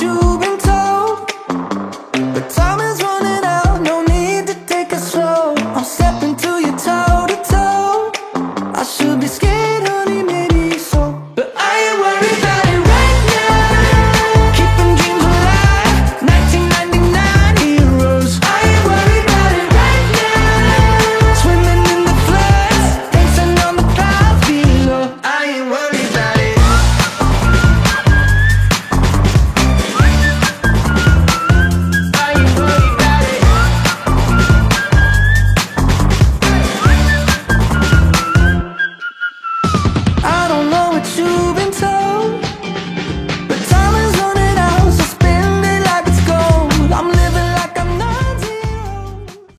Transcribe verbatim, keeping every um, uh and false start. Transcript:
you've been told, but time is running out, no need to take it slow. I'll step into your time.